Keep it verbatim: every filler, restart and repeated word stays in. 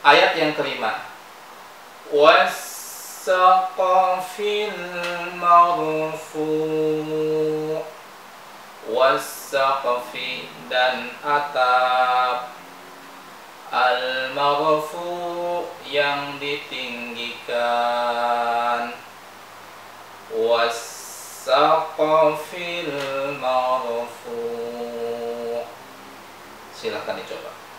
Ayat yang kelima. Was-saqafil marfu' was-saqfi dan atap, al-marfu' yang ditinggikan, was-saqafil marfu'. Silahkan dicoba.